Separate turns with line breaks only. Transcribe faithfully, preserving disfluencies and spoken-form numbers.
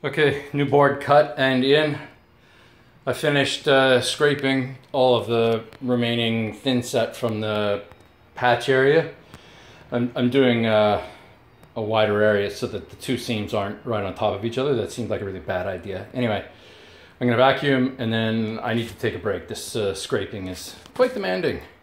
Okay, new board cut and in. I finished uh, scraping all of the remaining thin set from the patch area. I'm, I'm doing uh, a wider area so that the two seams aren't right on top of each other. That seemed like a really bad idea. Anyway, I'm gonna vacuum and then I need to take a break. This uh, scraping is quite demanding.